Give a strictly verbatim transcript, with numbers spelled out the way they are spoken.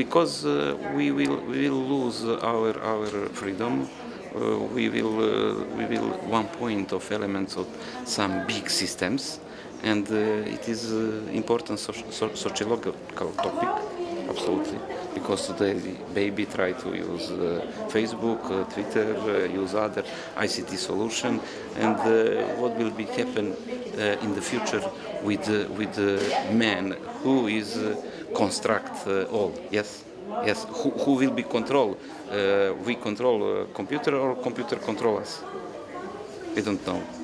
because uh, we will we will lose our our freedom. Uh, we will uh, we will one point of elements of some big systems, and uh, it is uh, important soci so sociological topic, absolutely, because the baby try to use uh, Facebook, uh, Twitter, uh, use other I C T solution, and uh, what will be happen uh, in the future with uh, with the man who is uh, construct uh, all, yes. Yes, who, who will be control? Uh, we control uh, computer or computer control us? I don't know.